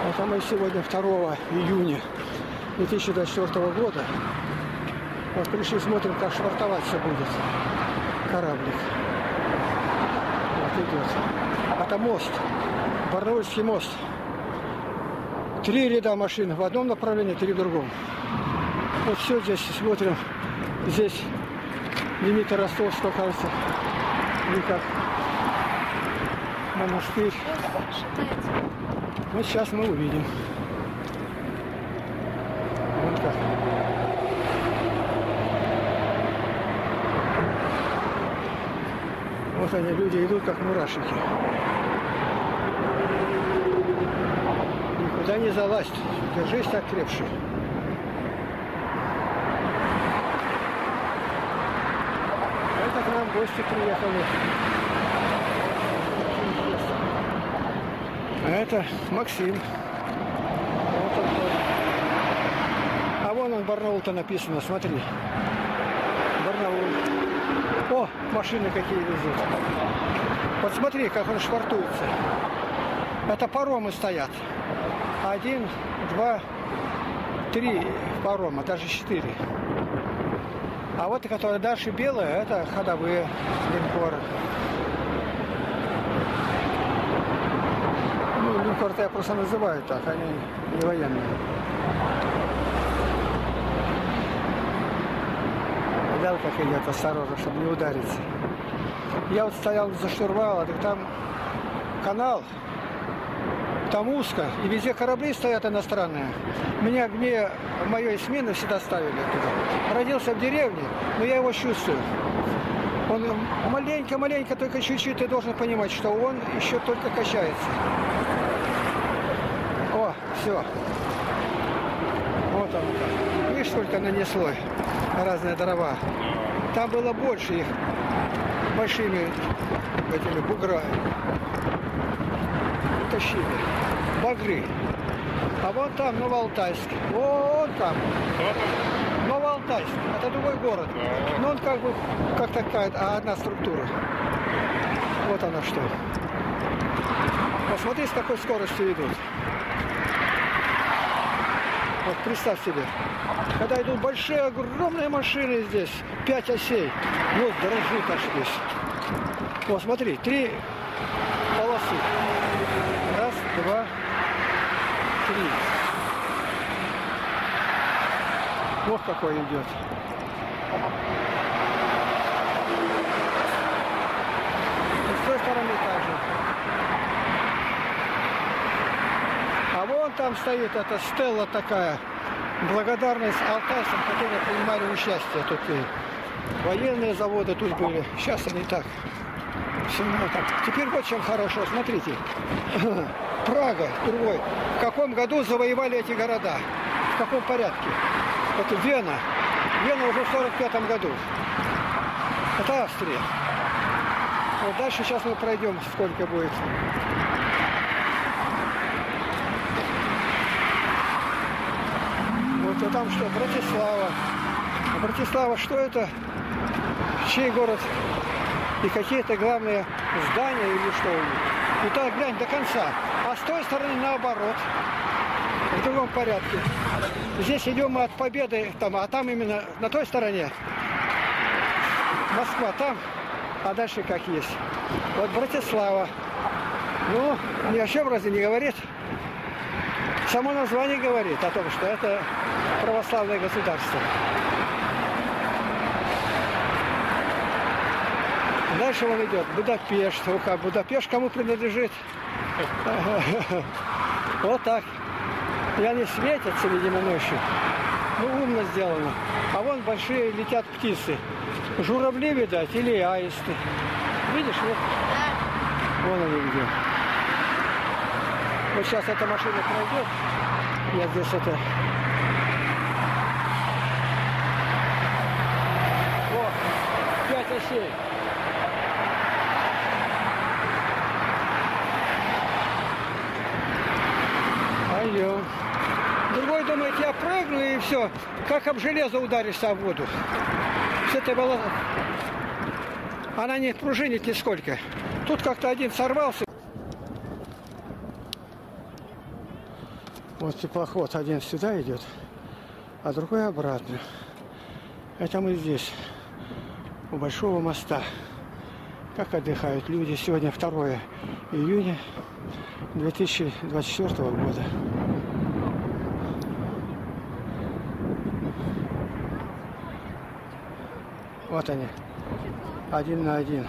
Это мы сегодня 2 июня 2024 года. Вот пришли, смотрим, как швартовать все будет. Кораблик. Вот идет. Это мост. Барнаульский мост. 3 ряда машин в одном направлении, 3 в другом. Вот все здесь смотрим. Здесь лимиты Ростовского, кажется. Или как монастырь. Вот сейчас мы увидим. Вот как. Вот они, люди идут как мурашики. Никуда не залазь. Держись так крепче. Это к нам гости приехали. А это Максим. Вот он. А вон он, Барнаул-то написано, смотри. Барнаул. О, машины какие везут. Вот смотри, как он швартуется. Это паромы стоят. 1, 2, 3 парома, даже 4. А вот, которые дальше белые, это ходовые линкоры. Ну, линкор-то я просто называю так, они не военные. Видал, как идет осторожно, чтобы не удариться. Я вот стоял за штурвала, так там канал, там узко, и везде корабли стоят иностранные. Меня в моей смене всегда ставили туда. Родился в деревне, но я его чувствую. Он маленько-маленько, только чуть-чуть, ты должен понимать, что он еще только качается. О, все. Вот он как. Видишь, сколько нанесло разные дрова. Там было больше их, большими этими буграми. Тащили. Багры. А вон там, Новоалтайск. Вон там. Новоалтайск. Это другой город. Но он как бы, как такая одна структура. Вот она что. Посмотри, с какой скоростью идут. Вот представь себе. Когда идут большие, огромные машины здесь. 5 осей. Вот дрожит аж здесь. Вот смотри, 3 полосы. 1, 2, 3. Вот какой идет. И с той стороны также. А вон там стоит эта стелла такая. Благодарность алтайцам, которые принимали участие. Тут и военные заводы тут были. Сейчас они так. Все так. Теперь вот чем хорошо. Смотрите. Прага, другой. В каком году завоевали эти города? В каком порядке? Это Вена. Вена уже в 45-м году. Это Австрия. Вот дальше сейчас мы пройдем, сколько будет. Вот а там что? Братислава. А Братислава, что это? Чей город? И какие-то главные здания или что у них. И так глянь до конца. А с той стороны наоборот. В другом порядке. Здесь идем мы от Победы, там, а там именно на той стороне Москва там, а дальше как есть. Вот Братислава. Ну, ни о чем разве не говорит? Само название говорит о том, что это православное государство. Дальше он идет. Будапешт. Будапешт кому принадлежит? Вот так. И они светятся, видимо, ночью. Ну, умно сделано. А вон большие летят птицы. Журавли, видать, или аисты. Видишь, вот? Вон они где. Вот сейчас эта машина пройдет. Я здесь это... О, 5 осей. Пойдем. Другой думает, я прыгну и все. Как об железо ударишься в воду. С этой волос... Она не пружинит нисколько. Тут как-то один сорвался. Вот теплоход один сюда идет, а другой обратно. Это мы здесь, у Большого моста. Как отдыхают люди. Сегодня 2 июня 2024 года. Вот они. 1 на 1.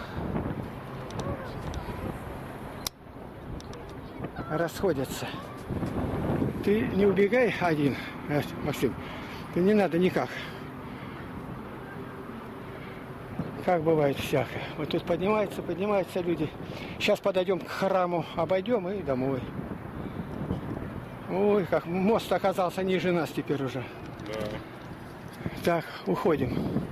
Расходятся. Ты не убегай один, Максим. Ты не надо никак. Как бывает всякое. Вот тут поднимаются люди. Сейчас подойдем к храму, обойдем и домой. Ой, как мост оказался ниже нас теперь уже. Да. Так, уходим.